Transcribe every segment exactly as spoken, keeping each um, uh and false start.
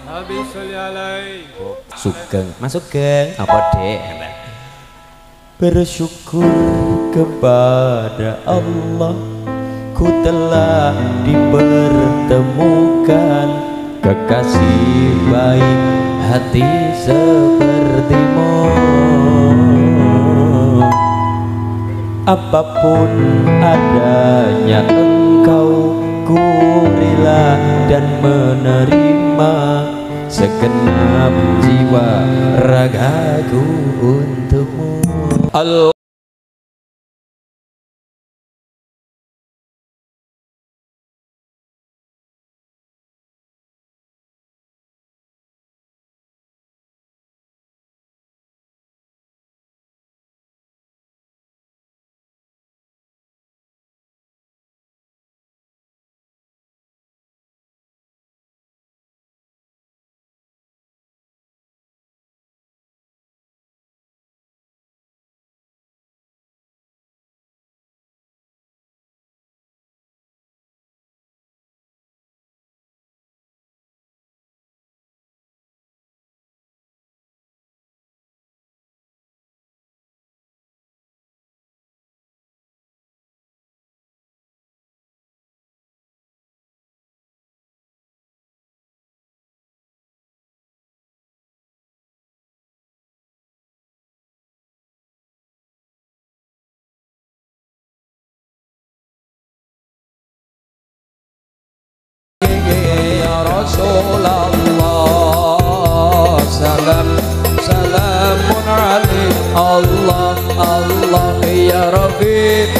Habis sholli alaih. Sugeng, masuk geng. Apa dek? Bersyukur kepada Allah, ku telah dipertemukan kekasih baik hati sepertimu. Apapun adanya engkau, ku rela dan menerima segenap jiwa ragaku untukmu. Allah ya Rasulullah, salam salamun alaik. Allah Allah ya Rabbi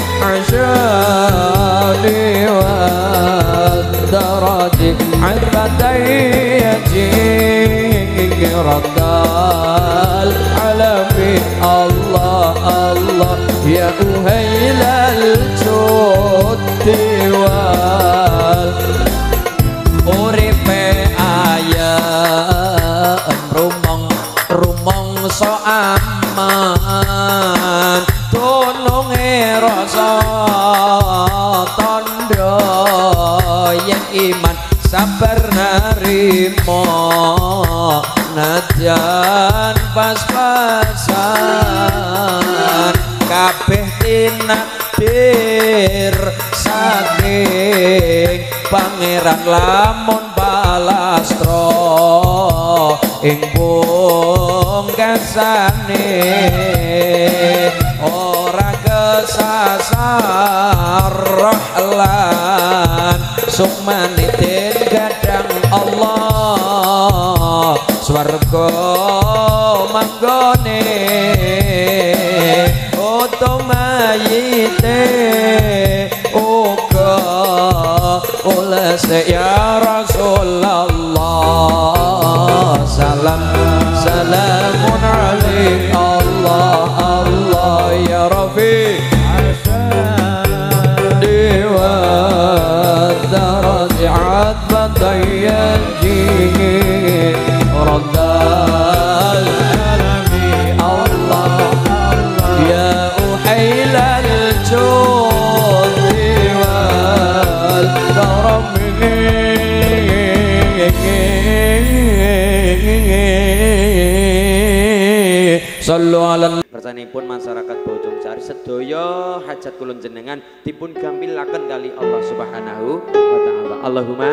asyani wa darajik abadayaji raddal alamin. Allah Allah ya uhailal judi wal uripe ayem rumong rumong so aman tulunge rasa tondo yang iman sabar narimo nadyan pas-pasan kabeh tinakdir saking pangeran lamun balastro ing pungkasane ora kesasar rahlan sukmanitin gadang Allah swarga manggone otomayite uga ulas ya Rasulullah salam salamun alaik. Allah Allah ya Rafi dewa darajat batayaji raddal alami. Allah ya uhailal judi wal karami. Sallu ala persanipun masyarakat Bojong Sari sedaya hajat kulon jenengan dipun gampilaken kali Allah Subhanahu wa taala. Allahumma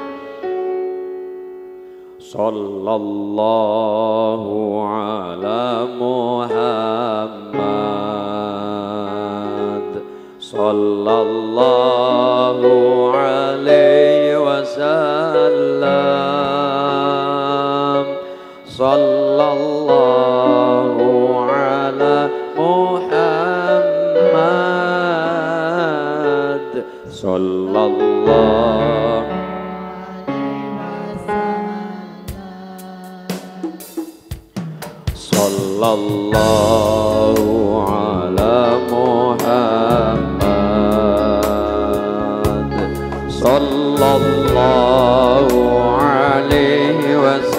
sallallahu ala Muhammad sallallahu alaihi wasallam sallallahu ala Muhammad sallallahu sallallahu ala Muhammad sallallahu alaihi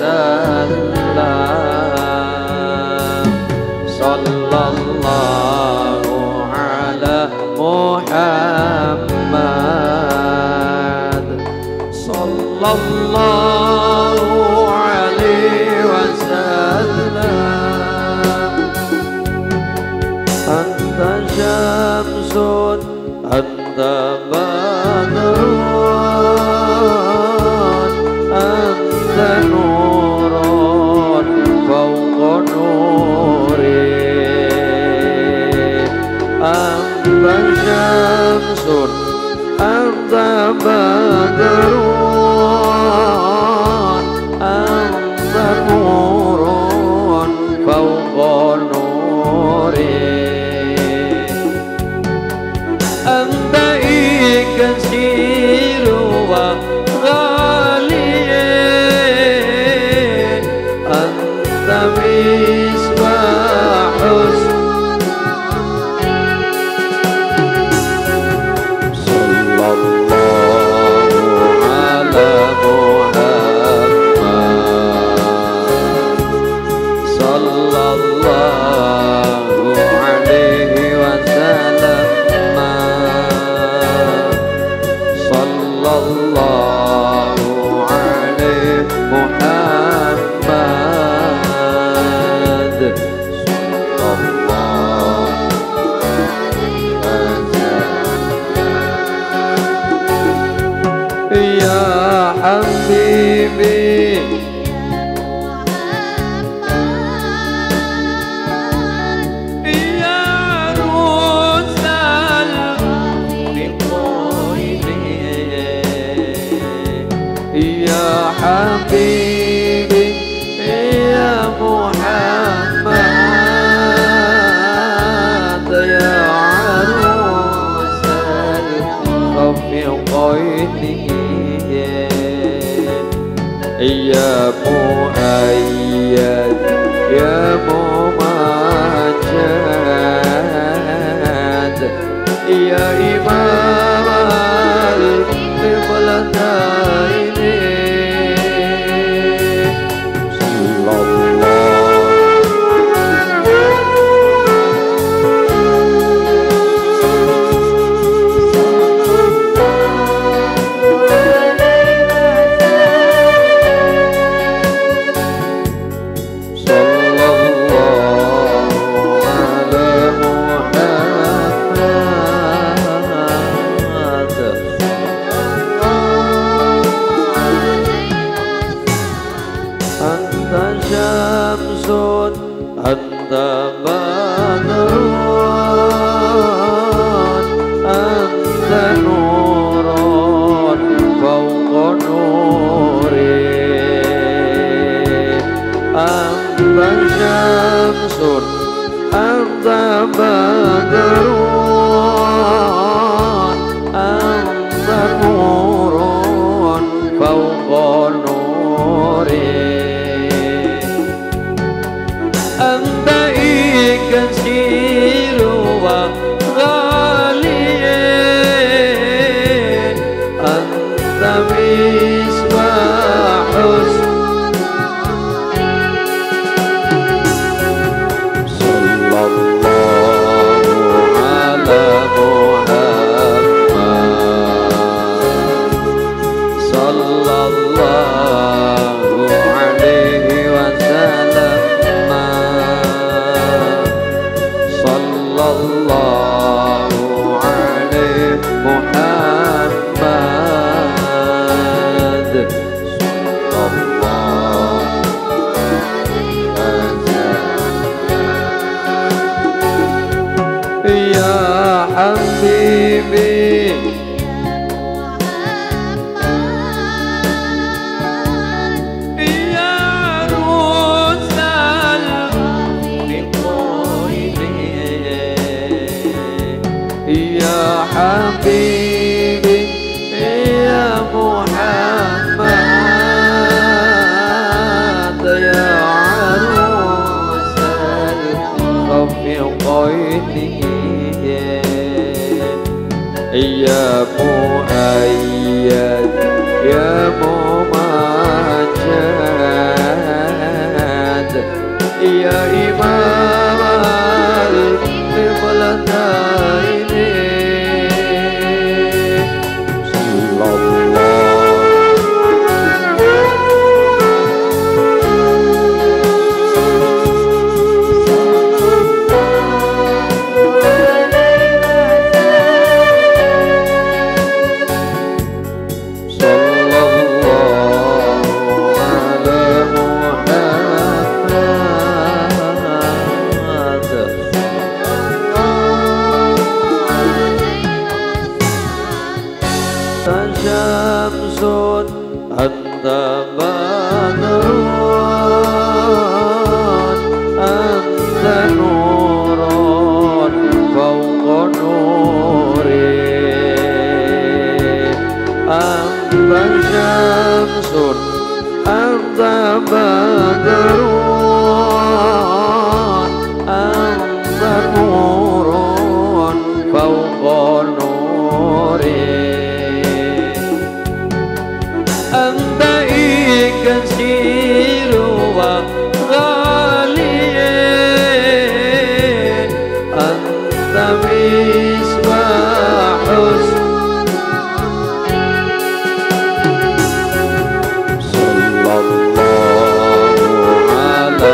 wasallam sallallahu ala Muhammad sallallahu misbahus ya muayyad ya mumajjad ya imam al-qiblataini ya muayyad ya mumajjad ya imam al-qiblataini Syamsun anta badrun كثير وغالي أنت مصباح صلى الله على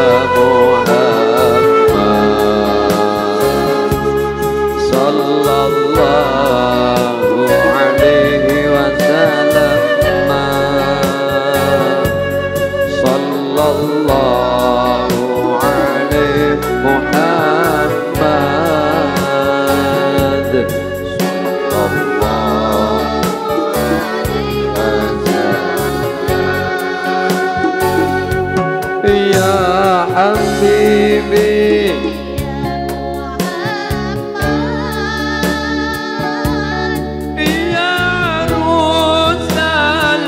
محمد صلى الله عليه وسلم صلى الله عليه محمد صلى الله يا حبيبي يا رسل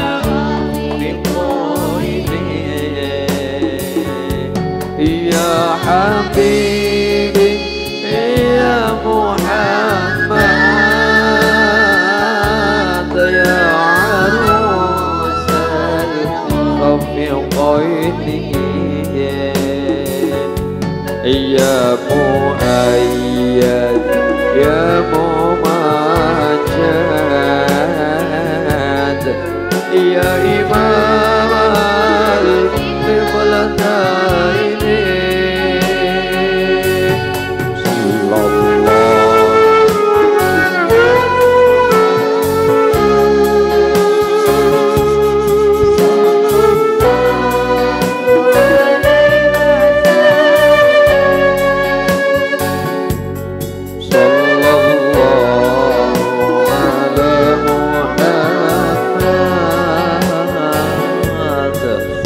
يا حبيبي يا محمد يا عروس الخفقين يا مؤيد يا ممجد يا إمام القبلتين صلى الله صلى الله على محمد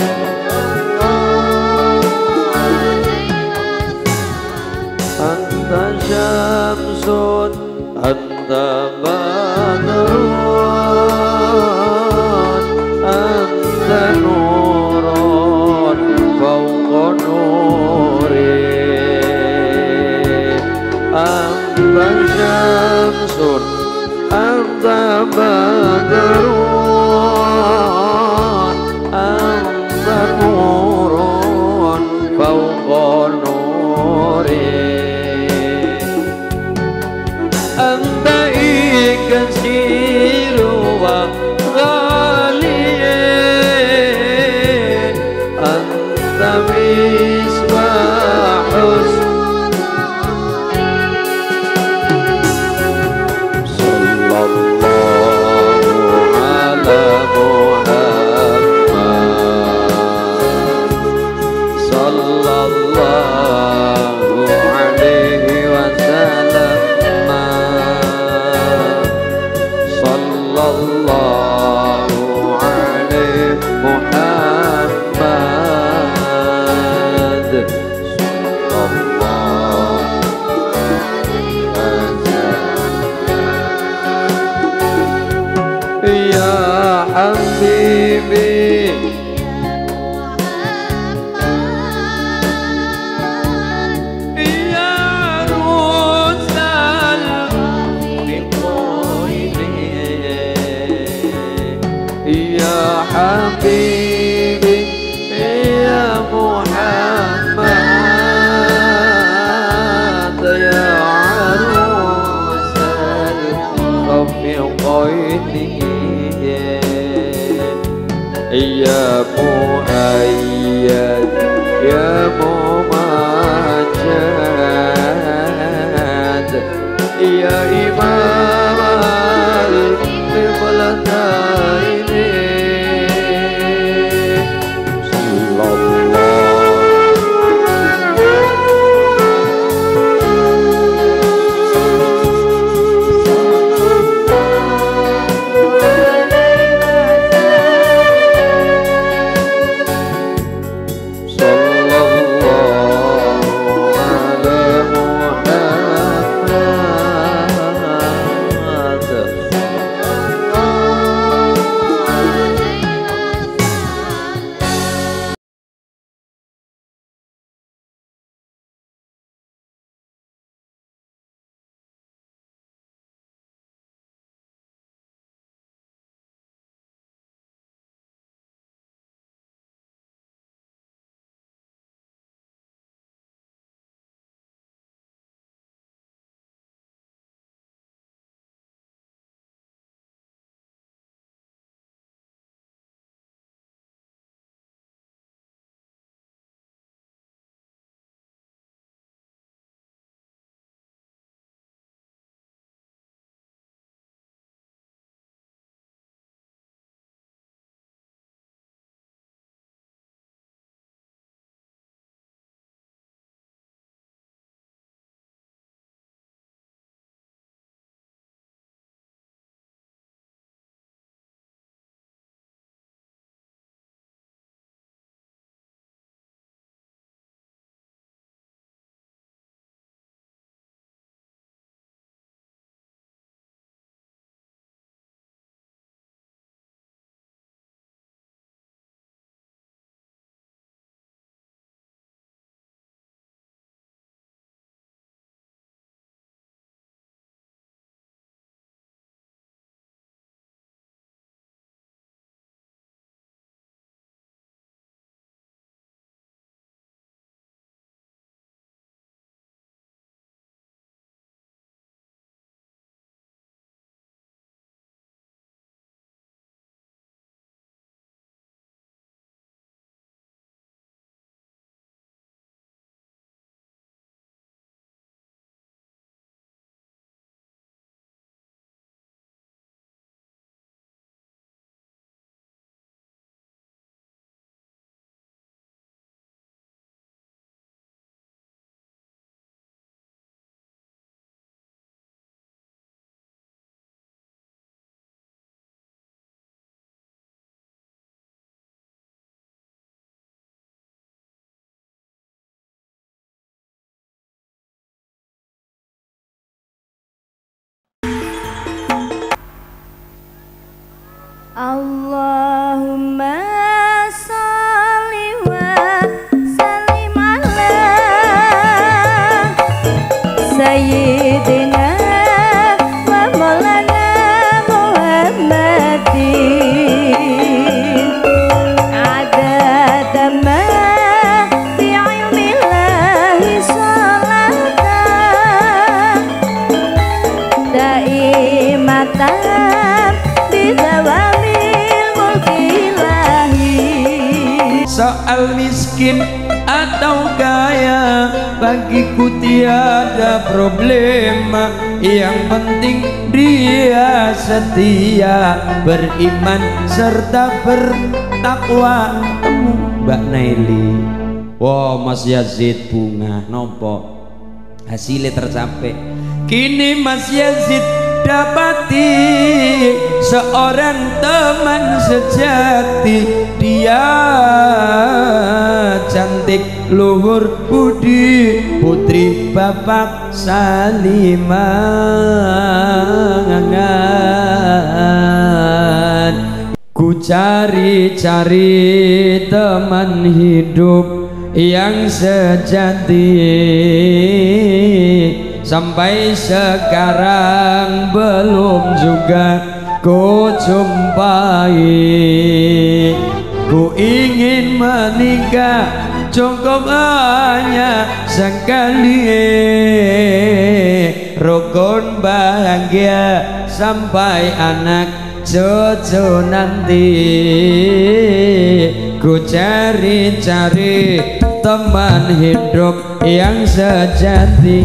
أنت شمس أنت بدر أنت نور فوق نوري أنت شمس أنت بدر أنت نور فوق نوري أنت كثير وغالي أنت مصباح صلى الله على محمد صلى الله عليه وسلم صلى الله عليه محمد صلى الله يا حبيبي يا رسل يا حبيبي يا محمد يا عروس الخفقين يا مؤيد يا ممجد يا إمام القبلتين صلى الله صلى الله Allahumma sholli wa sallim ala sayyidina wa maulana Muhammadin adada ma fi ilmillahi sholatan daimatan bidawamil mulkilahi. Soal miskin atau kaya bagiku tiada problema, yang penting dia setia, beriman serta bertakwa. Temu Mbak Naili. Wow, Mas Yazid bunga nopo hasilnya tercapai. Kini Mas Yazid dapati seorang teman sejati, dia cantik luhur budi, putri Bapak Salimangan. Ku cari-cari teman hidup yang sejati, sampai sekarang belum juga ku jumpai. Ku ingin menikah, cukup hanya sekali, rukun bahagia sampai anak cucu nanti. Ku cari-cari teman hidup yang sejati,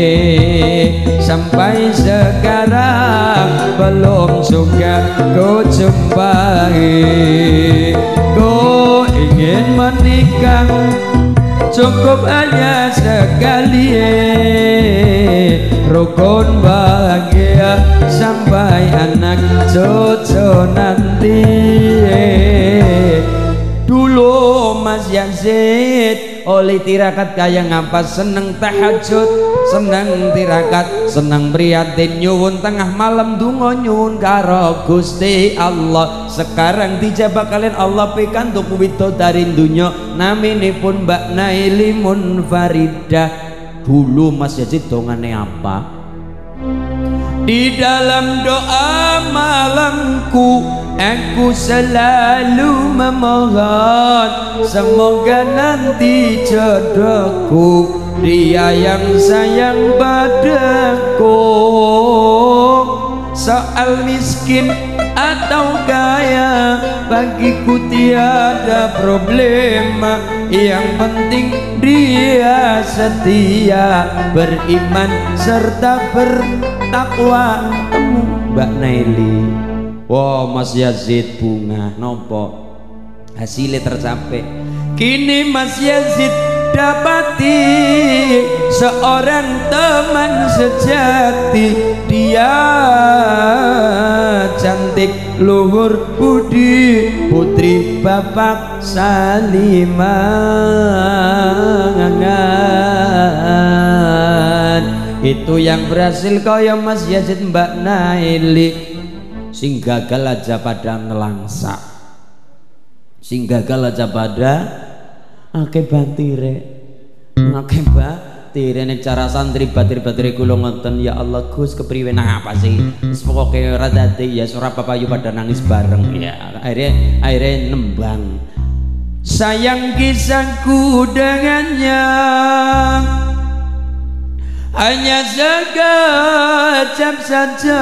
sampai sekarang belum juga ku jumpai. Ku ingin menikah, cukup hanya sekali, rukun bahagia sampai anak cucu nanti. Dulu Mas Yazid oleh tirakat kaya ngapa seneng tahajud, seneng tirakat, seneng prihatin nyuwun tengah malam dungo nyuwun karo Gusti Allah. Sekarang dijabah kalian Allah pikantuk widodari dunya, naminipun Mbak Naili Munfaridah. Dulu Mas Yazid dongane apa? Di dalam doa malamku aku selalu memohon, semoga nanti jodohku dia yang sayang padaku. Soal miskin atau kaya bagiku tiada problema, yang penting dia setia, beriman serta bertakwa. Temu Mbak Naili. Wow, Mas Yazid bunga nopo hasilnya tercapai. Kini Mas Yazid dapati seorang teman sejati, dia cantik luhur budi, putri Bapak Salimangan. Itu yang berhasil kaya Mas Yazid Mbak Naili. Sing gagal aja pada ngelangsa, sing gagal aja pada akeh batire, akeh batire nek cara santri batir-batire kula ngoten. Ya Allah Gus kepriwe nang apa sih? Wis pokoke ora dadi ya ora papayu pada nangis bareng ya. Akhirnya akhirnya nembang. Sayang kisahku dengannya hanya sekejap saja,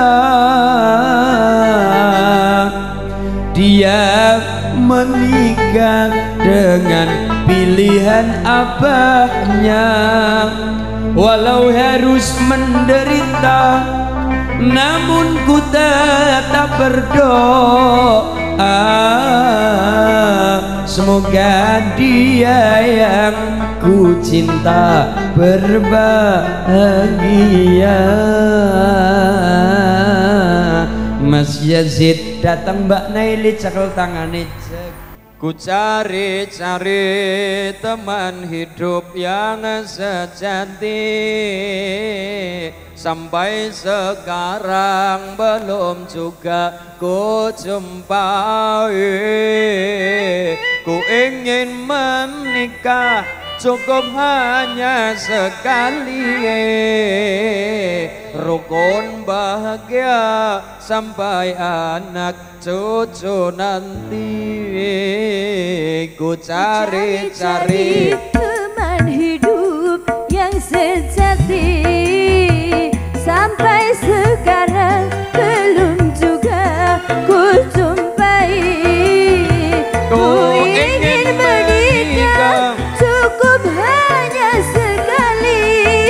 dia menikah dengan pilihan abahnya. Walau harus menderita, namun ku tetap berdoa, semoga dia yang ku cinta berbahagia. Mas Yazid datang Mbak Naili cekel tangane cek. Ku cari-cari teman hidup yang sejati, sampai sekarang belum juga ku jumpai. Ku ingin menikah cukup hanya sekali, rukun bahagia sampai anak cucu nanti. Ku cari-cari teman hidup yang sejati, sampai sekarang belum juga ku jumpai. Ku ingin menikah cukup hanya sekali,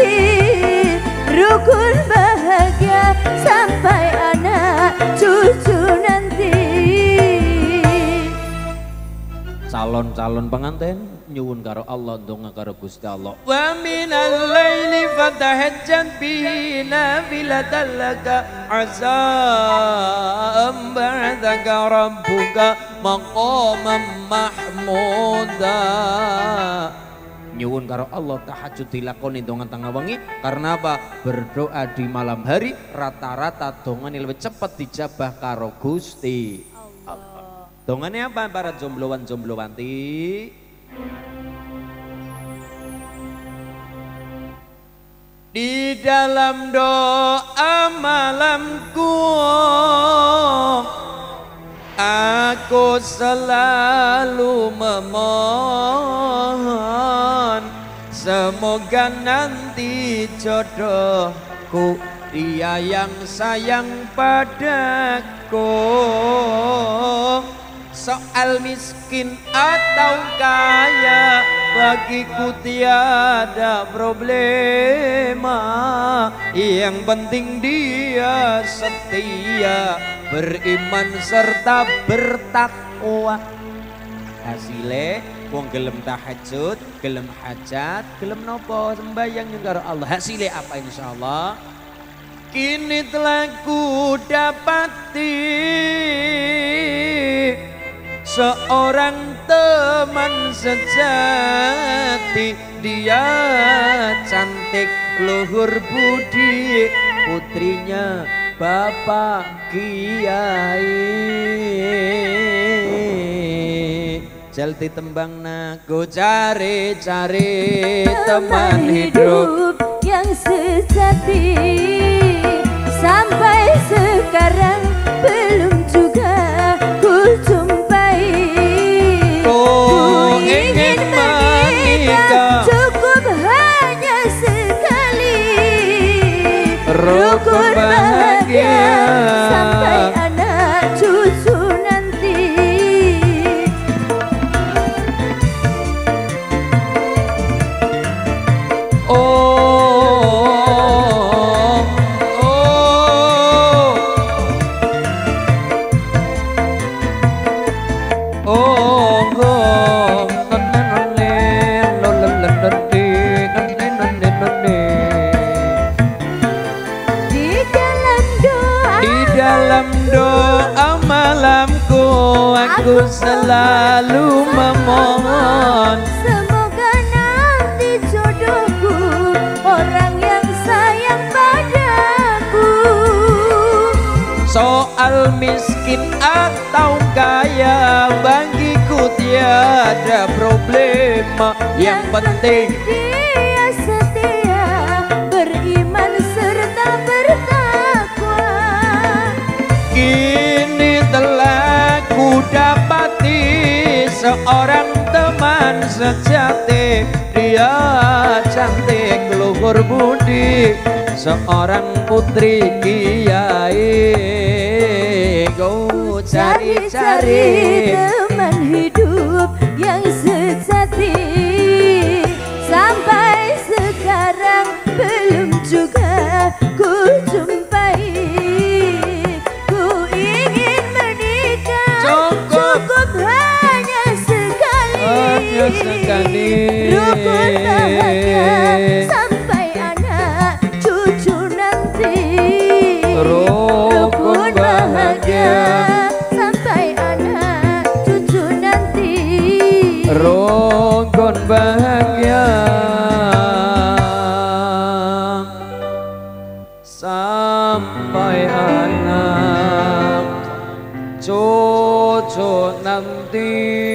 rukun bahagia sampai anak cucu nanti. Calon-calon pengantin nyuwun karo Allah, ndonga karo Gusti Allah. Wa minal laili fatahajjat bihi nafilatan laka asa ba'daka rabbuka maqaman mahmuda. Nyuwun karo Allah tahajud dilakoni dongan tengah wengi. Karena apa? Berdoa di malam hari rata-rata dongan lebih cepat dijabah karo Gusti Allah. Dongannya apa para jombloan jomblowanti? Di dalam doa malamku aku selalu memohon, semoga nanti jodohku dia yang sayang padaku. Soal miskin atau kaya bagiku tiada problema, yang penting dia setia, beriman serta bertakwa. Hasilnya wong gelem tahajud, gelem hajat, gelem nopo sembahyang yang karo Allah. Hasilnya apa insyaallah? Kini telah ku dapati seorang teman sejati, dia cantik luhur budi, putrinya Bapak Kiai. Jalti tembang naku cari-cari teman hidup yang sejati, sampai sekarang belum juga ku jumpai. Ku ingin menikah cukup hanya sekali, rukun bahagia sampai anak cucu nanti. Oh aku selalu memohon, semoga nanti jodohku orang yang sayang padaku. Soal miskin atau kaya bagiku tiada problema, yang penting dia setia, beriman serta bertakwa. Kini telah ku dapati seorang teman sejati, dia cantik luhur budi, seorang putri Kiai. Ku cari-cari teman hidup yang sejati, sampai sekarang belum juga ku jumpai. Ku ingin menikah cukup, cukup hanya sekali, hanya sekali, rukun bahagia sampai anak cucu nanti. Rukun bahagia sampai anak cucu nanti. rukun bahagia sampai anak cucu nanti.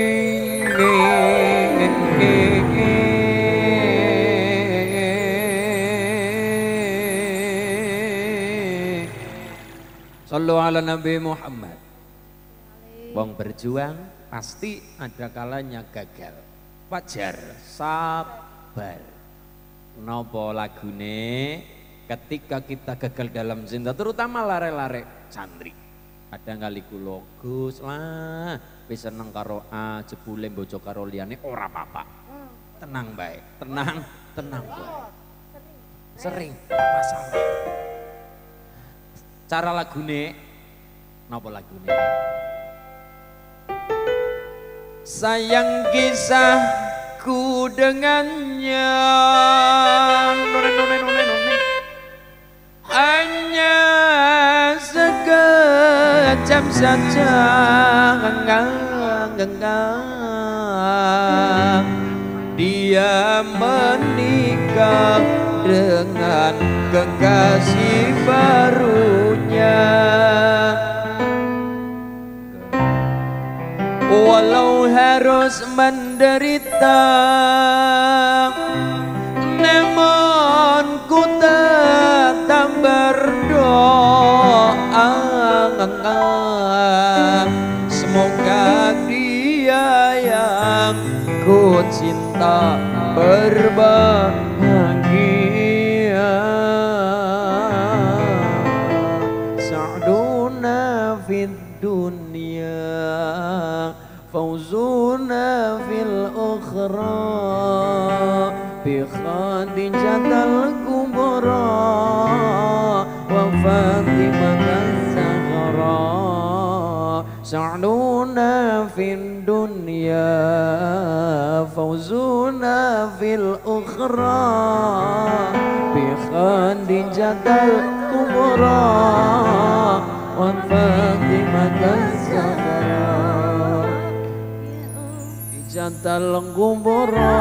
Sallu ala Nabi Muhammad. Wong berjuang pasti ada kalanya gagal. Wajar, sabar. Nopo lagune ketika kita gagal dalam cinta, terutama lare-lare santri. Kadang kali kula Gus lah, wis seneng karo A, jebule bojo karo liyane ora apa-apa. Tenang bae, tenang, tenang bae. Sering masalah. Cara lagune, napa lagune? Sayang kisahku dengannya, none, none, none, none. Hanya sekejap saja, dia menikah dengan kekasih barunya. Walau harus menderita, namun ku tetap berdoa. Semoga dia yang ku cinta berbahagia. Sa'duna fid dunya, fauzuna fil ukhra, bi Khadijatal kubra wa Fatimah az-Zahra. Sa'duna fid dunya, fauzuna fil ukhra, bi Khadijatal kubra wa Fatimah az-Zahra. Jantal kubra.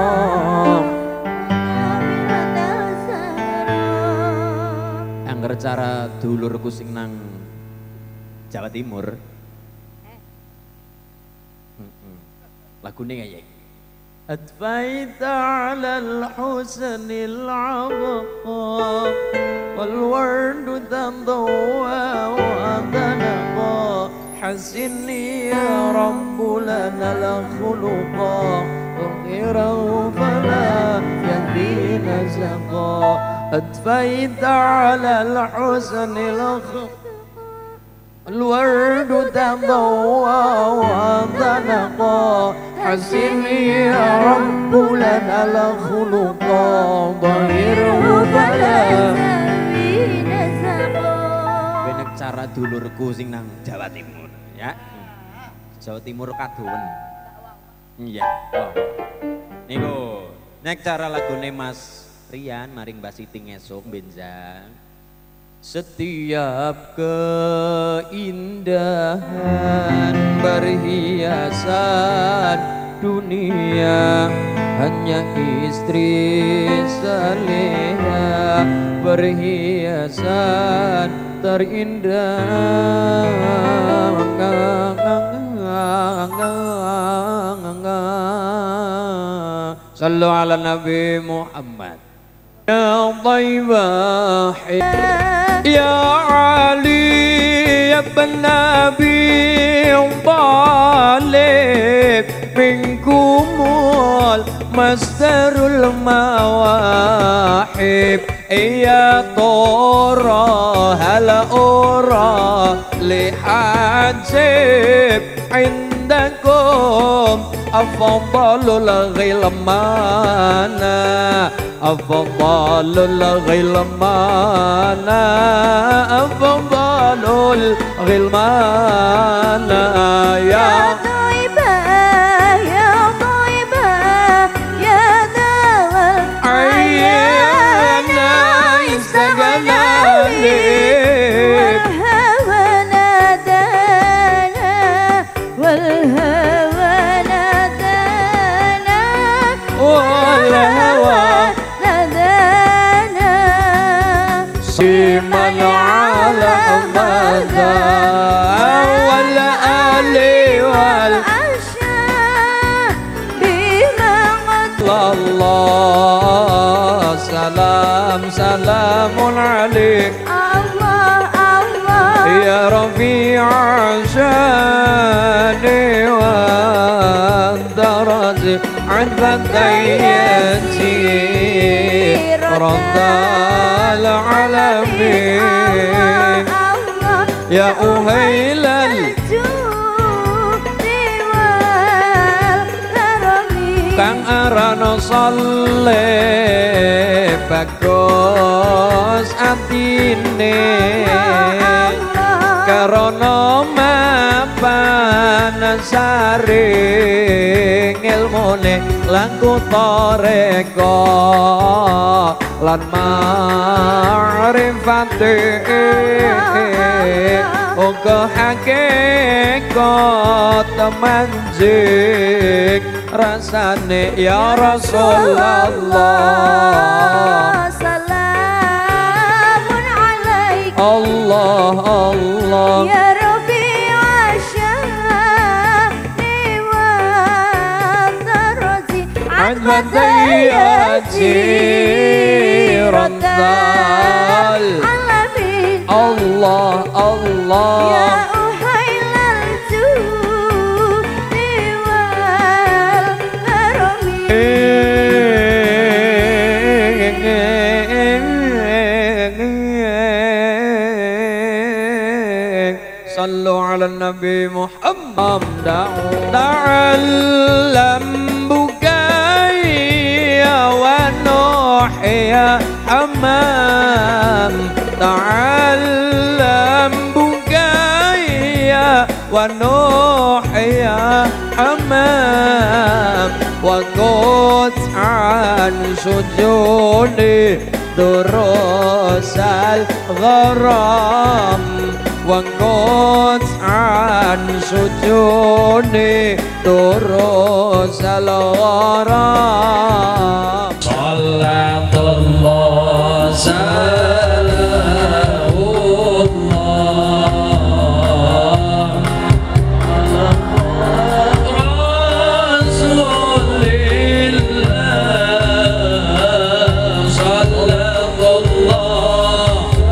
Angger cara dulurku sing nang Jawa Timur. Lagune kaya iki. Adfaita 'alal husnil 'abqa wal wardu tadawwa wa tanaqa. حسني يا رب لنا الخلقا وغيره فلا يهدي نزقا. أدفيت على الحسن الورد تضوى وانطلقا. حسني يا رب لنا الخلقا وغيره فلا يهدي نزقا. Benek cara dulurku sing nang Jawa Timur. Ya, Jawa Timur kaduwen. Iya. Oh. Niku, nek cara lagune Mas Rian maring Mbak Siti ngesuk benjang. Setiap keindahan berhiasan dunia, hanya istri saleha berhiasan terindah. Sallu ala Nabi Muhammad. Ya Taibah ya Ali ya bin Abi Talib, minkumul masdarul mawahib. Ya tora hal ora lihajib indakum afdalul ghilmana, afdalul ghilmana, afdalul ghilmana. Ya Taibah ya Taibah ya dawal ayyana istaghali والهوى نادانا والهوى نادانا Rasulullah, salam salamun alaik Allah Allah ya Rafi'a syani wa daraji adhan tayyati raddal alamin ya uhailal kang arana saleh bagus atine karana mapan saring ilmune lan kutoreka lan ma'rifate uga hakikat manjing rasane ya Rasulullah, salamun alaik Allah Allah ya Rafi'a syani wa daraji adwan tayyati raddal alamin Allah Allah ya uhailal judi wal karami sallu ala nabi Muhammad ta'allam bukai wa nuhya hamam ta'allam bukai wa nuhya hamam wa qut an sujudi durusal gharam wa qut an sujudi durusal gharam sallatullah salamullah rasulillah sallatullah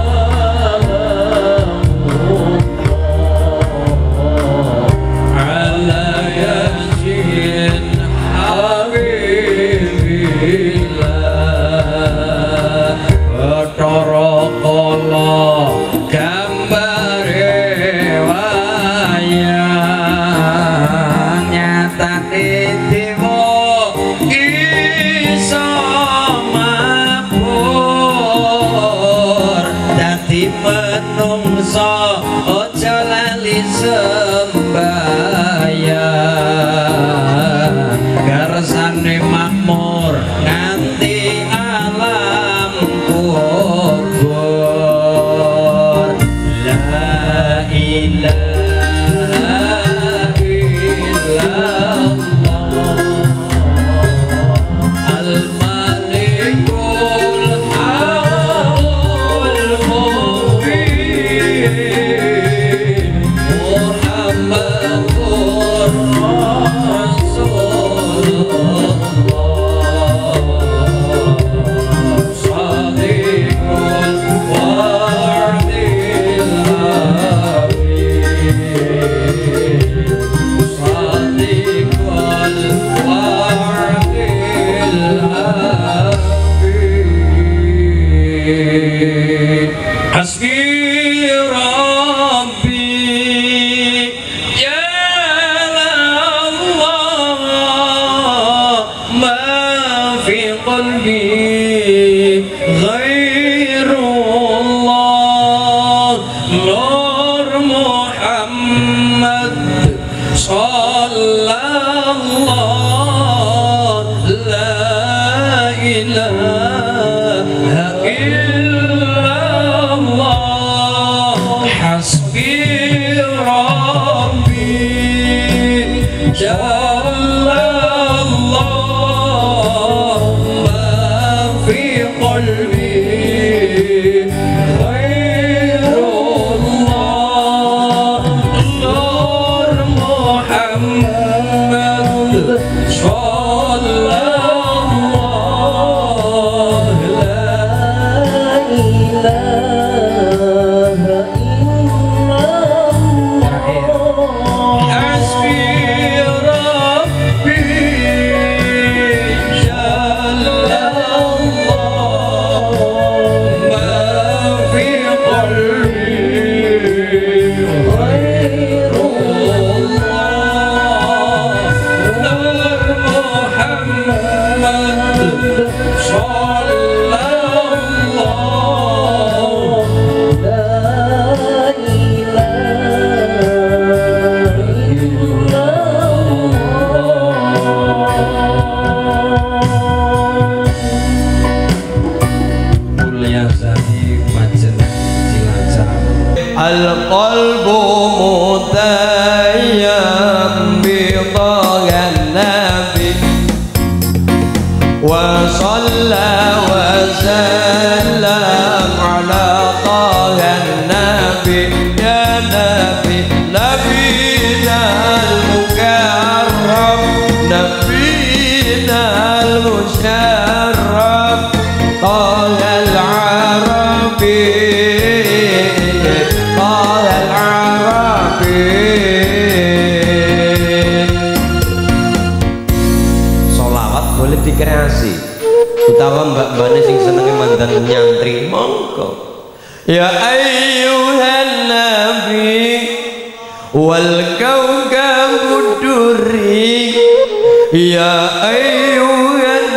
ala yasin habibillah Torokola gambare wayang nyatane dewa iso mabur dadi menungsa aja lali sembahyang garsane makmur nganti alam kubur la ilaha illallah al-malikul haqqul mubin Muhammadur Rasulullah Hasbi Rabbi ya Allah ma fi qalbi ghairullah Nur Muhammad sallallahu la ilaha illallah hasbi rabbi jallallah ma fi qalbi ghairullah Nur Muhammad sallallahu wa shalla wa sallam ala tahan nabi ya nabi nabina al-mukarram nabina al-musharraf taha al-arabi taha al-arabi. Solawat boleh dikreasi utawa mbak-mbaknya sing seneng mandan nyantri monggo. Ya ayyuhan nabi wal kawkabud durri ya ayyuhan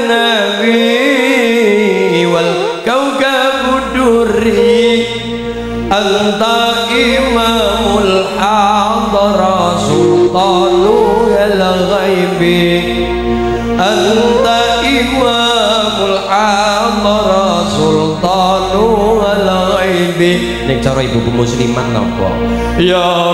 nabi wal kawkabud durri anta imamul hadara sultanul ghaibi anta imamul hadara sultanul ghaibi. Nek cara ibuku musliman napa? Ya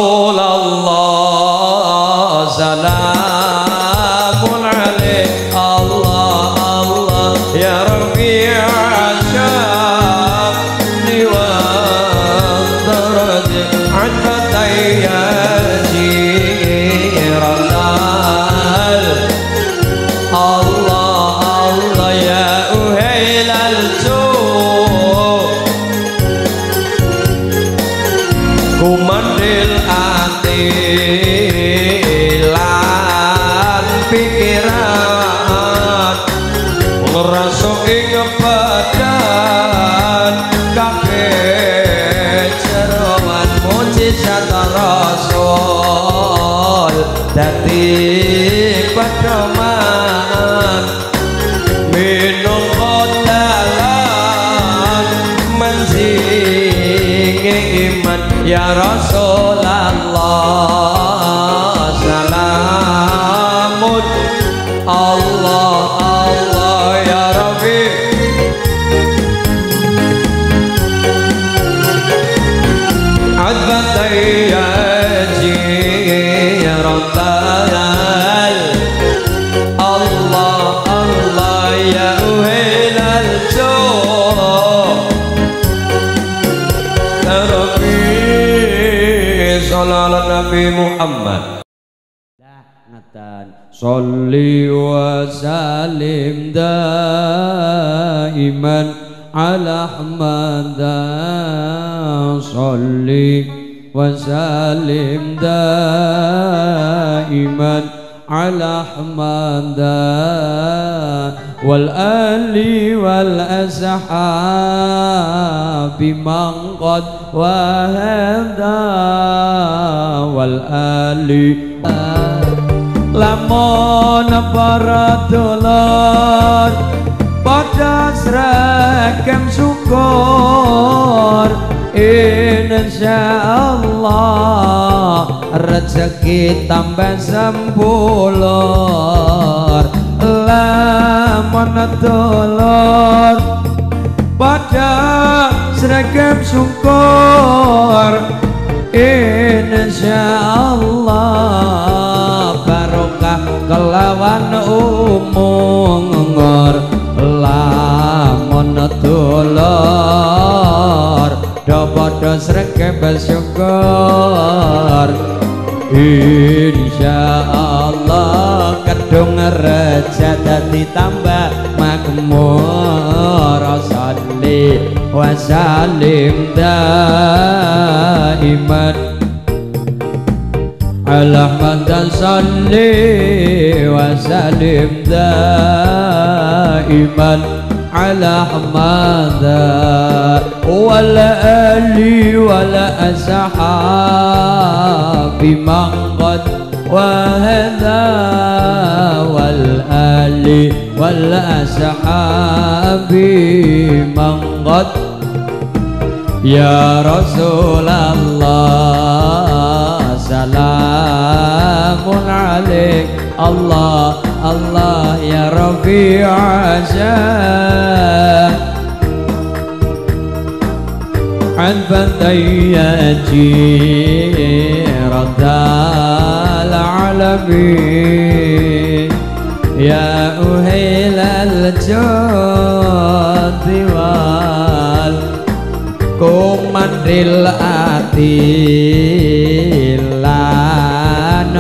Rasulullah salamun alaik Allah Allah ya Rabi'a syafni wa darajat atayya jiranal Allah Allah ya uhailal kumandil ati lan pikiran ngerasa ing badan kabeh jeroan mujizat Rasul dadi pedoman minangka dalan mensingi iman. Ya Rasulullah salamun Allah Allah ya Rabbi adbatayya jirantal Allah Allah ya uhilal sallallahu Nabi Muhammad. Sholli wa salim daiman ala Ahmada sholli wa salim daiman ala Ahmada wal ali wal ashabi man qad wahada wal ali lamun para dulur padha sregem syukur insyaallah rezeki tambah sempulur lamun dulur padha sregem syukur insyaallah barokah kelawan umur lamun dulur do padha sregep syukur insyaallah kedung rezeki ditambah makmur sholli wa salim daiman ala Ahmad sholli wa salim daiman ala Ahmad wal ali wal ashabi man qad wahada wal ali wal ashabi man qad ya Rasulullah salamun alaik Allah Allah ya Rabi'a an fatayyaji radal alamin ya uhilal jodi wal kumandil ati lan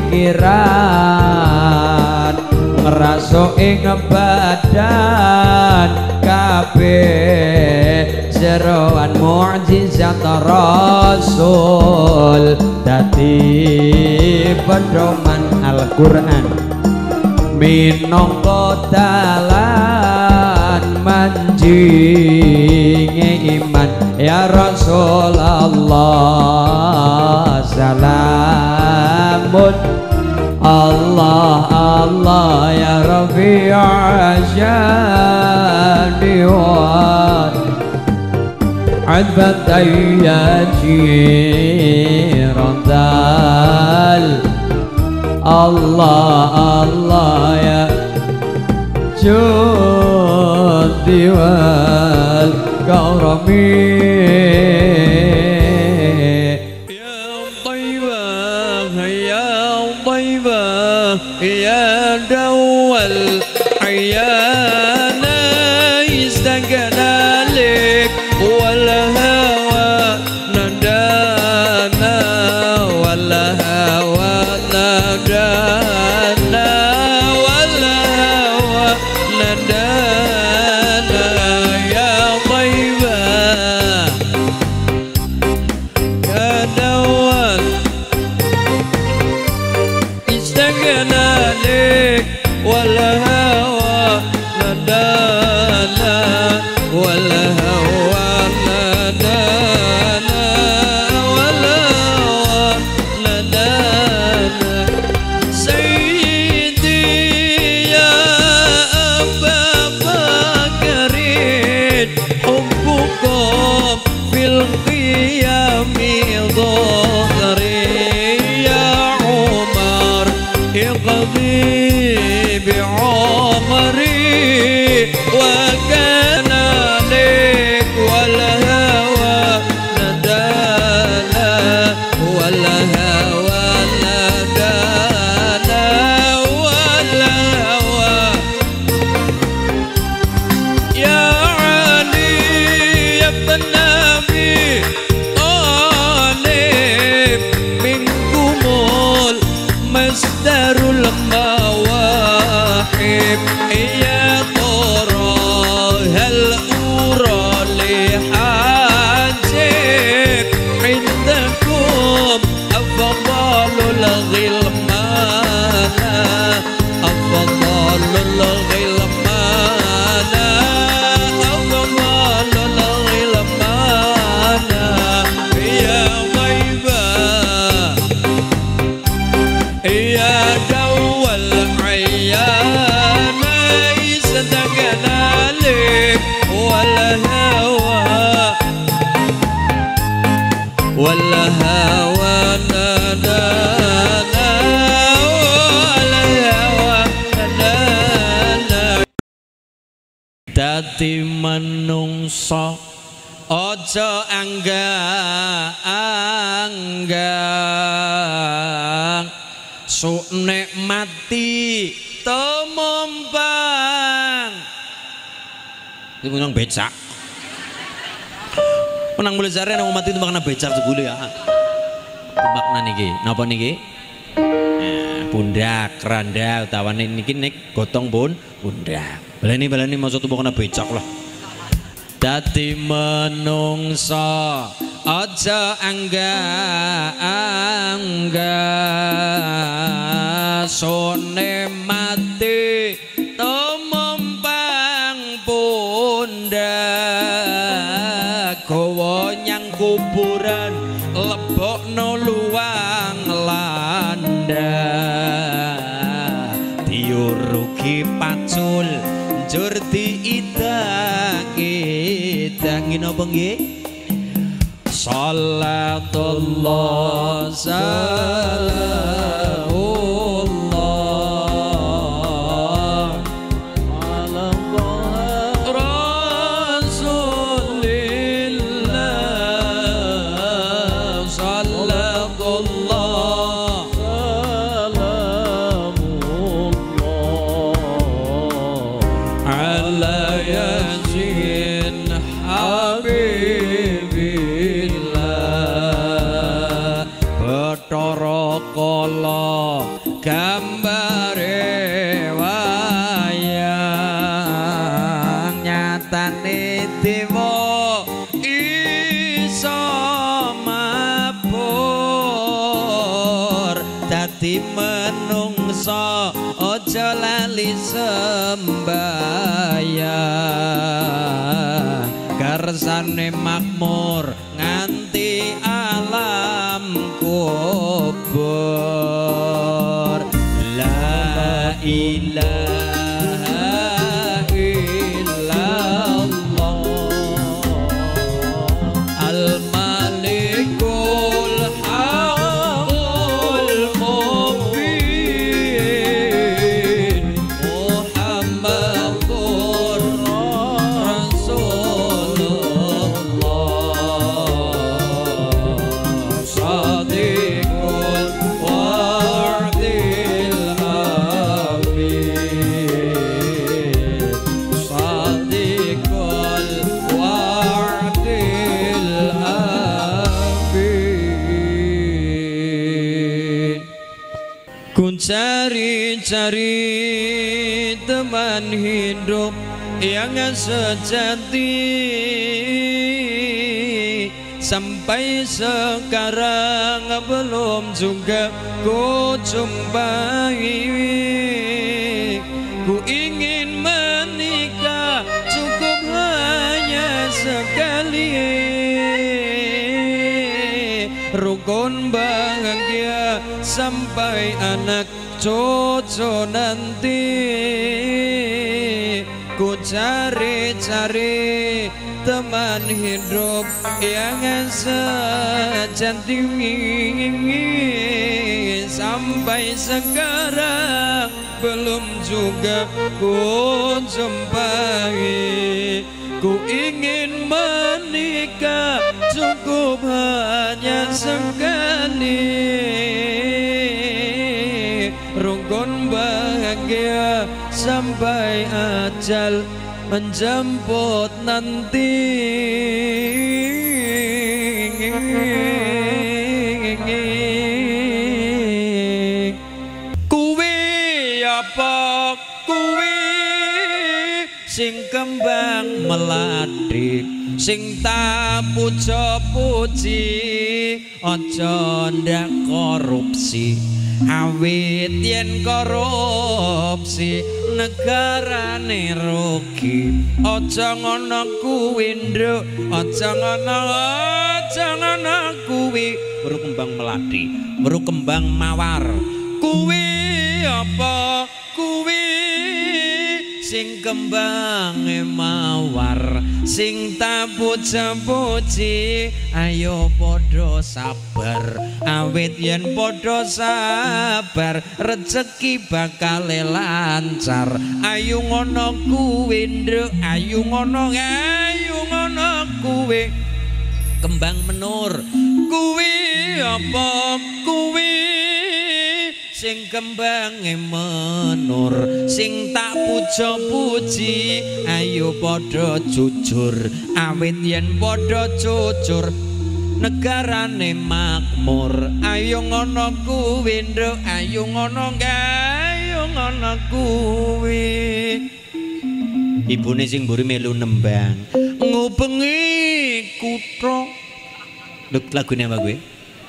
pikiran ngraso ing badan kabeh seroan mukjizat Rasul dadi pedoman Al-Qur'an minangka dalan manjinge iman ya Rasulullah salamun Allah Allah ya Rafi'a syadi wa adbatai ya jirandal Allah Allah ya jodi wal karami يا دو العيان استغنى لك والهوى ندانا والهوى ندانا والهوى ندانا يا طيبة يا دو استغنى لك والهوى ندانا والهوى ندانا والهوى ندانا سيدي يا أبا بكر حبكم في القيام ظهري يا عمر اقضي بعمري وكان لك والهوى ندانا والهوى ندانا والهوى يا علي يا ابن النبي طالب منكم مصدر المواهب يا ترى هل أرى لحاجب عندكم أفضل الغلمان أفضل الغلمان أفضل الغلمان يا غيبة يا دو العيان استغنى لك والهوى والهوى ندانا والهوى ندانا dadi manungsa aja angga-anggang sok nek mati temompang iki menang becak menang mulai jare nang mati tumpang nang becak jebule ya makna niki napa niki nah, pundak randa utawane niki nek gotong pun pundak baleni baleni maksud tumpang nang becak lah dadi menungsa aja angga-angga sone mati temompang pundak gawa nyang kuburan lebokno luang landa diurugi pacul njur diidang-idang napa nggih Salatullah salamullah ala Rasulillah salatullah salamullah Allah gambare wayang nyatane dewa iso mabur dadi menungsa aja lali sembayang kersane makmur nganti alam kubur la ilaha illallah al-malikul haqqul mubin Muhammadur Rasulullah Sadiqul wa'dil amin Sadiqul wa'dil amin Ku cari-cari teman hidup yang sejati sampai sekarang belum juga ku jumpai. Ku ingin menikah cukup hanya sekali, rukun bahagia sampai anak cucu nanti. Ku cari-cari teman hidup yang sejati, sampai sekarang belum juga ku jumpai. Ku ingin menikah cukup hanya sekali, rukun bahagia sampai ajal menjemput nanti. Kuwi apa kuwi sing kembang meladik, sing tak puja-puji, aja ndak korupsi. Awit yen korupsi negarane rugi. Aja ngono kuwi nduk, aja ngono, aja ngono kuwi. Weru kembang melati, weru kembang mawar. Kuwi apa kuwi sing kembange mawar, sing tak puja-puji. Ayo padha sabar, awit yen padha sabar rezeki bakal lancar. Ayo ngono kuwi nduk, ayo ngono, ayo ngono kuwi. Kembang menur kuwi apa kuwi sing kembange menur, sing tak puja-puji. Ayo padha jujur, awit yen padha jujur negarane makmur. Ayo ngono kuwi nduk, ayo ngono, ayo ngono kuwi. Ibune sing mburi melu nembang ngubengi kutha. Lho lagune apa kuwi?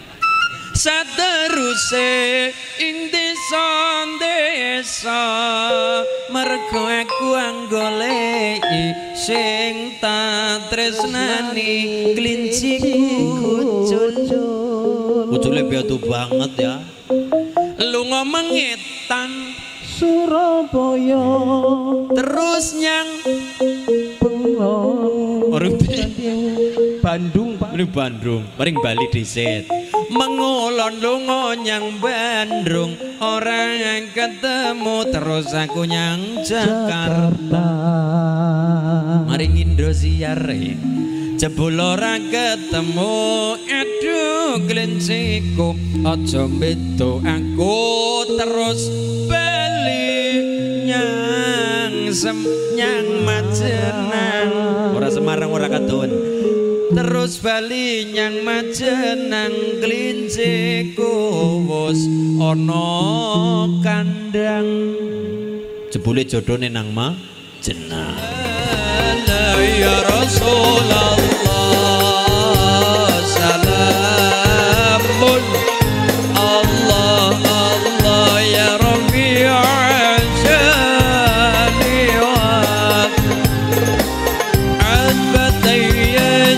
Sateruse ing desa-desa, mergo aku anggoleki sing tak tresnani. Klinciku cucu kucule piatu banget ya. Lunga mengetan Surabaya, terus nyang Bengong Bandung, Pak. Ini Bandung, paling Bali diset. Mengulon lunga nyang Bandung, orang ketemu terus aku nyang Jakarta. Mari Indosiar jebul ora ketemu. Aduh klinciku aja beto aku terus bali nyang sem nyang Majenang. Ora Semarang ora Katon. terus bali nyang Majenang klinciku wis ana kandang jebule jodhone nang Majenang ya Rasulullah salamun Allah Allah ya Rabbi ajani wa adbatayya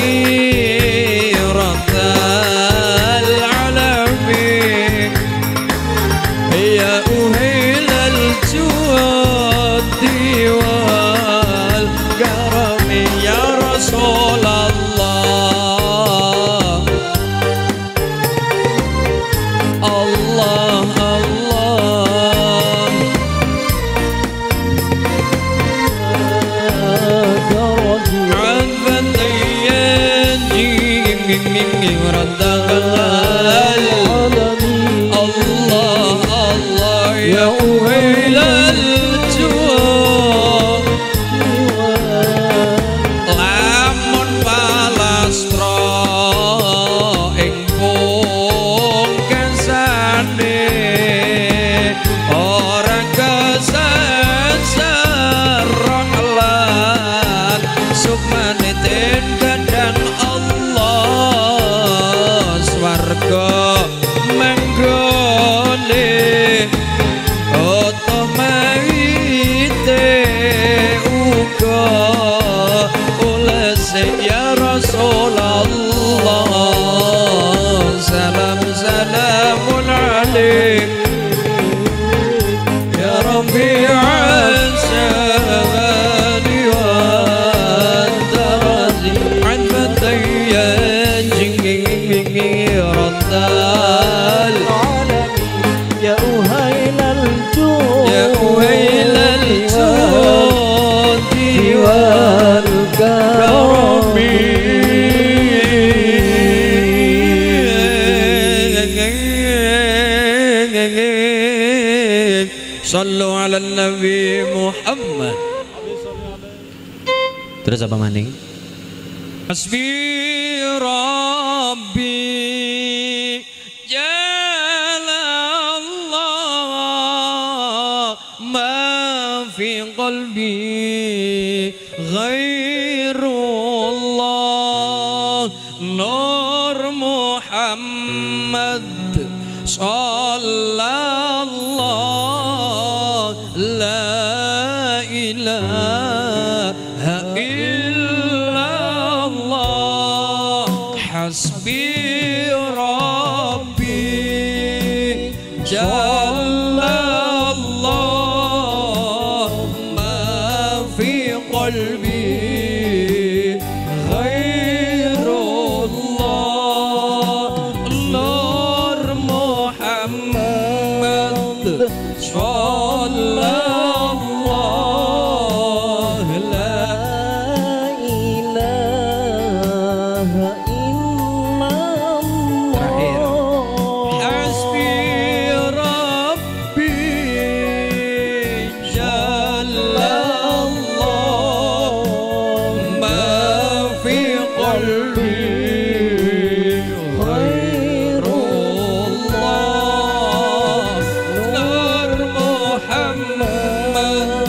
jiratal alamin ya uhilal juwadi wal karami ya Rasulullah Allah Allah Allah Allah ya uhilal juwad lamun palastra ing pungkasane ora kesasar lan sukmane ten kadang Allah swarga menggone otomaite uga ulese ya Rasulullah salam salamun alaik ya Rabbi asani wa tarazi adbatayya jinging radal يا أهيل الجود يا أهيل الجود والكرم صلوا على النبي محمد. Terus apa maning? Hasbi Rabbi Jalallah ma fi qalbi ghairullah Nur Muhammad sallallahu la ilaha illallah hasbi rabbi jallallah ma fi qalbi ghairullah Nur Muhammad sallallahu la ilaha illallah hasbi rabbi jallallah ma fi qalbi ghairullah Nur Muhammad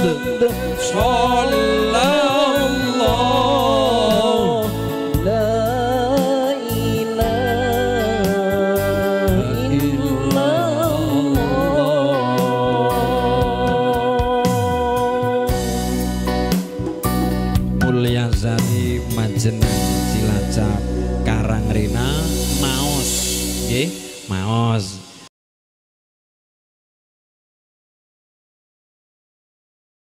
sallallahu la ilaha illallah Mulia Zati Majenang Cilacap Karangrena maos nggih maos